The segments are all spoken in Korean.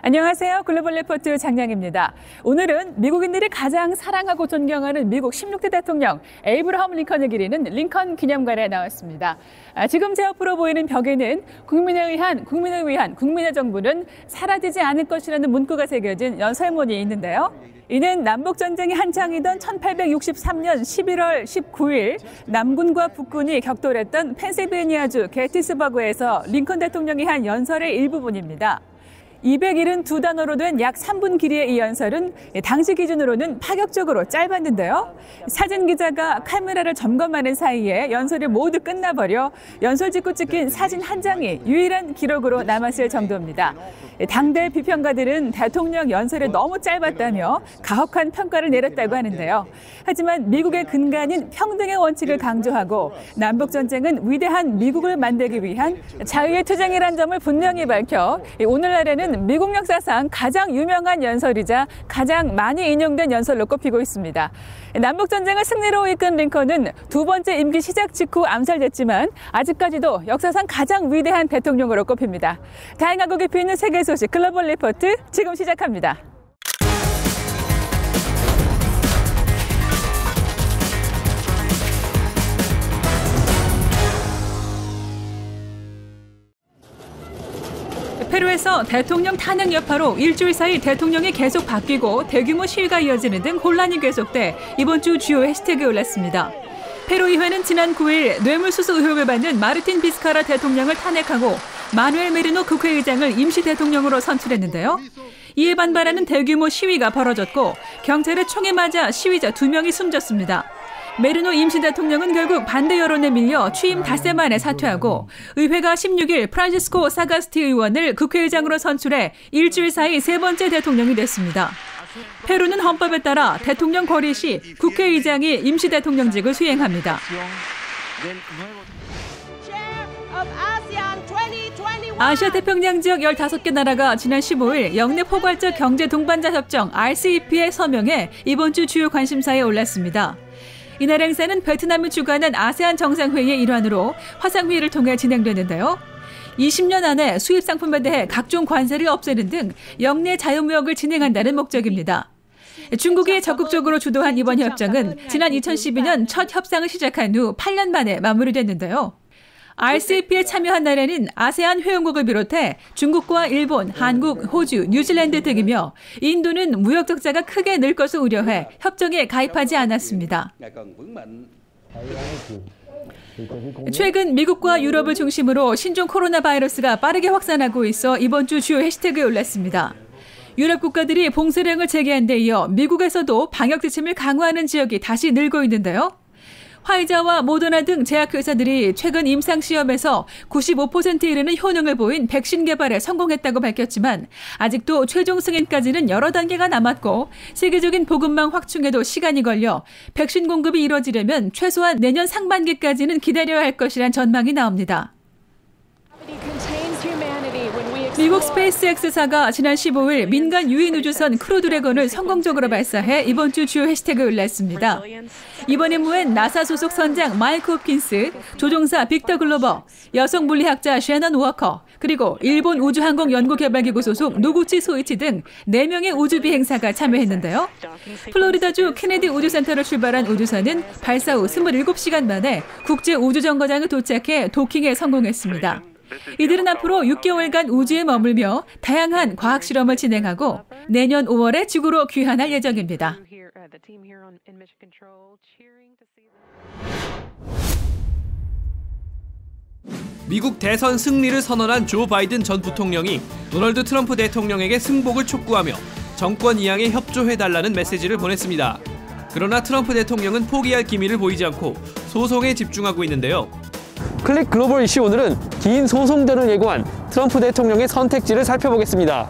안녕하세요. 글로벌 리포트 장량입니다. 오늘은 미국인들이 가장 사랑하고 존경하는 미국 16대 대통령 에이브러함 링컨을 기리는 링컨 기념관에 나왔습니다. 지금 제 옆으로 보이는 벽에는 국민을 위한 국민의 정부는 사라지지 않을 것이라는 문구가 새겨진 연설문이 있는데요. 이는 남북전쟁이 한창이던 1863년 11월 19일 남군과 북군이 격돌했던 펜실베니아주 게티스버그에서 링컨 대통령이 한 연설의 일부분입니다. 272단어로 된 약 3분 길이의 이 연설은 당시 기준으로는 파격적으로 짧았는데요. 사진 기자가 카메라를 점검하는 사이에 연설이 모두 끝나버려 연설 직후 찍힌 사진 한 장이 유일한 기록으로 남았을 정도입니다. 당대 비평가들은 대통령 연설이 너무 짧았다며 가혹한 평가를 내렸다고 하는데요. 하지만 미국의 근간인 평등의 원칙을 강조하고 남북전쟁은 위대한 미국을 만들기 위한 자유의 투쟁이란 점을 분명히 밝혀 오늘날에는 미국 역사상 가장 유명한 연설이자 가장 많이 인용된 연설로 꼽히고 있습니다. 남북전쟁을 승리로 이끈 링컨은 두 번째 임기 시작 직후 암살됐지만 아직까지도 역사상 가장 위대한 대통령으로 꼽힙니다. 다양하고 깊이 있는 세계 소식 글로벌 리포트 지금 시작합니다. 페루에서 대통령 탄핵 여파로 일주일 사이 대통령이 계속 바뀌고 대규모 시위가 이어지는 등 혼란이 계속돼 이번 주 주요 해시태그에 올랐습니다. 페루 의회는 지난 9일 뇌물수수 의혹을 받는 마르틴 비스카라 대통령을 탄핵하고 마누엘 메리노 국회의장을 임시 대통령으로 선출했는데요. 이에 반발하는 대규모 시위가 벌어졌고 경찰의 총에 맞아 시위자 2명이 숨졌습니다. 메리노 임시 대통령은 결국 반대 여론에 밀려 취임 닷새 만에 사퇴하고 의회가 16일 프란시스코 사가스티 의원을 국회의장으로 선출해 일주일 사이 세 번째 대통령이 됐습니다. 페루는 헌법에 따라 대통령 거리 시 국회의장이 임시 대통령직을 수행합니다. 아시아 태평양 지역 15개 나라가 지난 15일 영내 포괄적 경제 동반자 협정 RCEP에 서명해 이번 주 주요 관심사에 올랐습니다. 이날 행사는 베트남이 주관한 아세안 정상회의의 일환으로 화상회의를 통해 진행되는데요. 20년 안에 수입 상품에 대해 각종 관세를 없애는 등 영내 자유무역을 진행한다는 목적입니다. 중국이 적극적으로 주도한 이번 협정은 지난 2012년 첫 협상을 시작한 후 8년 만에 마무리됐는데요. RCEP에 참여한 나라는 아세안 회원국을 비롯해 중국과 일본, 한국, 호주, 뉴질랜드 등이며 인도는 무역 적자가 크게 늘 것을 우려해 협정에 가입하지 않았습니다. 최근 미국과 유럽을 중심으로 신종 코로나 바이러스가 빠르게 확산하고 있어 이번 주 주요 해시태그에 올랐습니다. 유럽 국가들이 봉쇄령을 제기한 데 이어 미국에서도 방역 지침을 강화하는 지역이 다시 늘고 있는데요. 화이자와 모더나 등 제약회사들이 최근 임상시험에서 95%에 이르는 효능을 보인 백신 개발에 성공했다고 밝혔지만 아직도 최종 승인까지는 여러 단계가 남았고 세계적인 보급망 확충에도 시간이 걸려 백신 공급이 이뤄지려면 최소한 내년 상반기까지는 기다려야 할 것이란 전망이 나옵니다. 미국 스페이스X사가 지난 15일 민간 유인 우주선 크루 드래곤을 성공적으로 발사해 이번 주 주요 해시태그에 올랐습니다. 이번 임무엔 나사 소속 선장 마이크 홉킨스, 조종사 빅터 글로버, 여성 물리학자 셰넌 워커, 그리고 일본 우주항공연구개발기구 소속 노구치 소이치 등 4명의 우주 비행사가 참여했는데요. 플로리다주 케네디 우주센터를 출발한 우주선은 발사 후 27시간 만에 국제우주정거장에 도착해 도킹에 성공했습니다. 이들은 앞으로 6개월간 우주에 머물며 다양한 과학 실험을 진행하고 내년 5월에 지구로 귀환할 예정입니다. 미국 대선 승리를 선언한 조 바이든 전 부통령이 도널드 트럼프 대통령에게 승복을 촉구하며 정권 이양에 협조해달라는 메시지를 보냈습니다. 그러나 트럼프 대통령은 포기할 기미를 보이지 않고 소송에 집중하고 있는데요. 클릭 글로벌 이슈 오늘은 긴 소송전을 예고한 트럼프 대통령의 선택지를 살펴보겠습니다.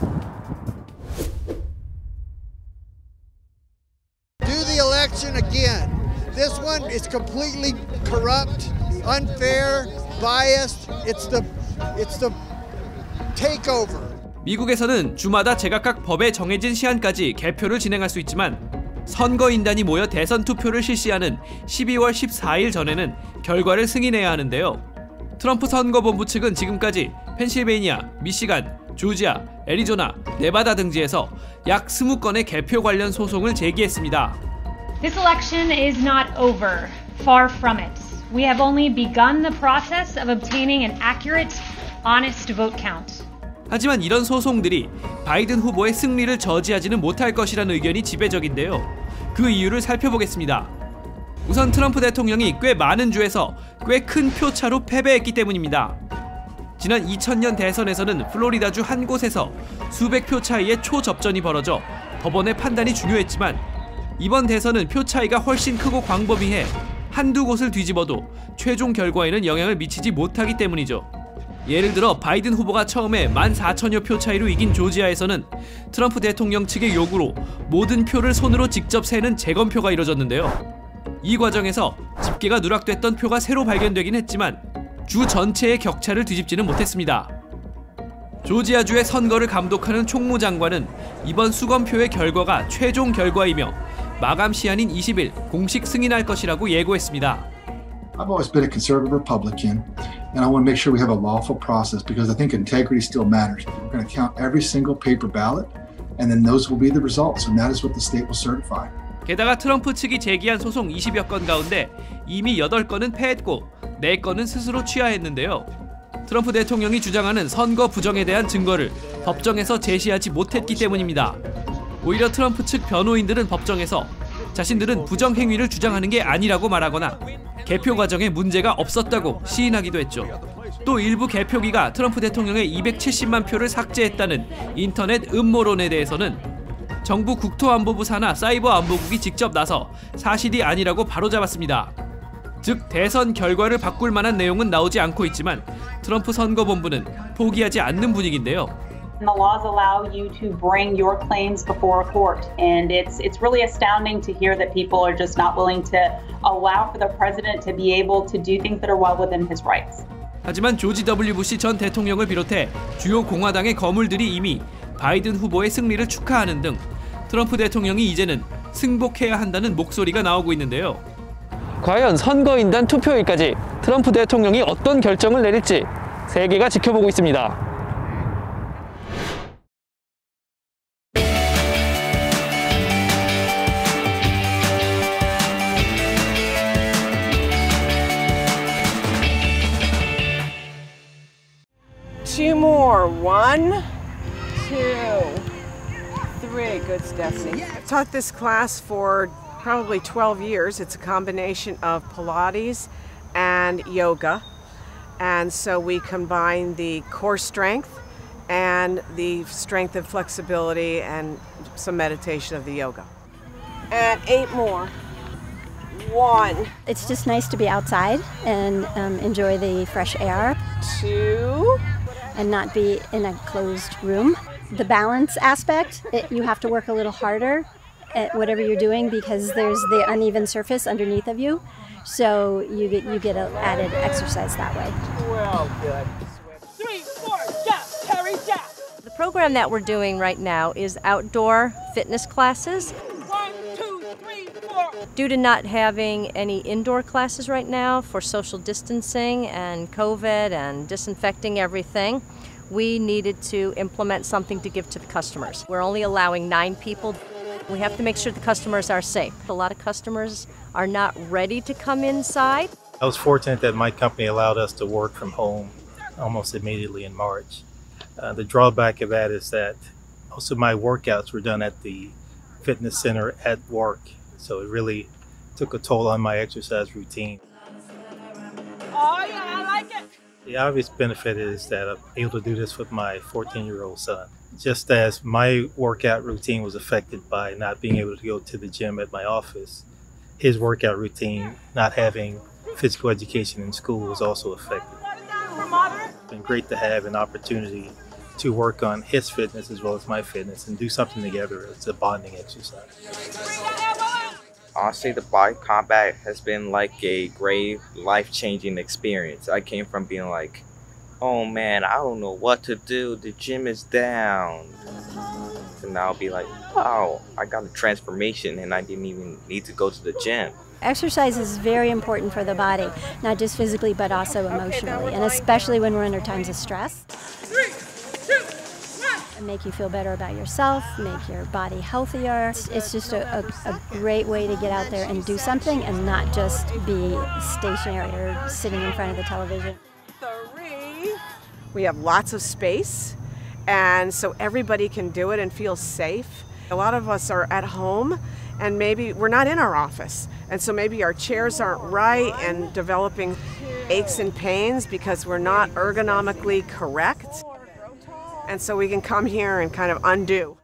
Do the election again. This one is completely corrupt, unfair, biased. It's the takeover. 미국에서는 주마다 제각각 법에 정해진 시한까지 개표를 진행할 수 있지만 선거인단이 모여 대선 투표를 실시하는 12월 14일 전에는 결과를 승인해야 하는데요. 트럼프 선거본부 측은 지금까지 펜실베이니아, 미시간, 조지아, 애리조나, 네바다 등지에서 약 20건의 개표 관련 소송을 제기했습니다. This election is not over. Far from it. We have only begun the process of obtaining an accurate, honest vote count. 하지만 이런 소송들이 바이든 후보의 승리를 저지하지는 못할 것이라는 의견이 지배적인데요. 그 이유를 살펴보겠습니다. 우선 트럼프 대통령이 꽤 많은 주에서 꽤 큰 표차로 패배했기 때문입니다. 지난 2000년 대선에서는 플로리다주 한 곳에서 수백 표 차이의 초접전이 벌어져 법원의 판단이 중요했지만 이번 대선은 표 차이가 훨씬 크고 광범위해 한두 곳을 뒤집어도 최종 결과에는 영향을 미치지 못하기 때문이죠. 예를 들어 바이든 후보가 처음에 14,000여 표 차이로 이긴 조지아에서는 트럼프 대통령 측의 요구로 모든 표를 손으로 직접 세는 재검표가 이뤄졌는데요. 이 과정에서 집계가 누락됐던 표가 새로 발견되긴 했지만 주 전체의 격차를 뒤집지는 못했습니다. 조지아주의 선거를 감독하는 총무장관은 이번 수검표의 결과가 최종 결과이며 마감 시한인 20일 공식 승인할 것이라고 예고했습니다. I've always been a conservative Republican, and I want to make sure we have a lawful process because I think integrity still matters. We're going to count every single paper ballot, and then those will be the results, and that is what the state will certify. 게다가 트럼프 측이 제기한 소송 20여 건 가운데 이미 8건은 패했고 4건은 스스로 취하했는데요. 트럼프 대통령이 주장하는 선거 부정에 대한 증거를 법정에서 제시하지 못했기 때문입니다. 오히려 트럼프 측 변호인들은 법정에서 자신들은 부정 행위를 주장하는 게 아니라고 말하거나 개표 과정에 문제가 없었다고 시인하기도 했죠. 또 일부 개표기가 트럼프 대통령의 270만 표를 삭제했다는 인터넷 음모론에 대해서는 정부 국토안보부 산하 사이버안보국이 직접 나서 사실이 아니라고 바로잡았습니다. 즉 대선 결과를 바꿀 만한 내용은 나오지 않고 있지만 트럼프 선거본부는 포기하지 않는 분위기인데요. The laws allow you to bring your claims before a court, and it's really astounding to hear that people are just not willing to allow for the president to be able to do things that are well within his rights. 하지만 조지 W. 부시 전 대통령을 비롯해 주요 공화당의 거물들이 이미 바이든 후보의 승리를 축하하는 등 트럼프 대통령이 이제는 승복해야 한다는 목소리가 나오고 있는데요. 과연 선거인단 투표일까지 트럼프 대통령이 어떤 결정을 내릴지 세계가 지켜보고 있습니다. Two more. 1, 2, 3. Good, Stephanie. I've taught this class for probably 12 years. It's a combination of Pilates and yoga. And so we combine the core strength and the strength and flexibility and some meditation of the yoga. And 8 more. 1. It's just nice to be outside and enjoy the fresh air. 2. And not be in a closed room. The balance aspect, you have to work a little harder at whatever you're doing because there's the uneven surface underneath of you. So you get an added exercise that way. Well, good. 3, 4, jump, carry, jump. The program that we're doing right now is outdoor fitness classes. 1, 2, 3, 4. Due to not having any indoor classes right now for social distancing and COVID and disinfecting everything, we needed to implement something to give to the customers. We're only allowing 9 people. We have to make sure the customers are safe. A lot of customers are not ready to come inside. I was fortunate that my company allowed us to work from home almost immediately in March. The drawback of that is that most of my workouts were done at the fitness center at work. So it really took a toll on my exercise routine. Oh yeah, I like it. The obvious benefit is that I'm able to do this with my 14-year-old son. Just as my workout routine was affected by not being able to go to the gym at my office, his workout routine, not having physical education in school, was also affected. It's been great to have an opportunity to work on his fitness as well as my fitness and do something together. It's a bonding exercise. Honestly, the body combat has been like a great life-changing experience. I came from being like, oh man, I don't know what to do, the gym is down. And now I'll be like, wow, I got a transformation and I didn't even need to go to the gym. Exercise is very important for the body, not just physically but also emotionally, and especially when we're under times of stress. 3, 2, make you feel better about yourself, make your body healthier. It's just a great way to get out there and do something and not just be stationary or sitting in front of the television. 3. We have lots of space, and so everybody can do it and feel safe. A lot of us are at home, and maybe we're not in our office, and so maybe our chairs aren't right and developing aches and pains because we're not ergonomically correct. And so we can come here and kind of undo.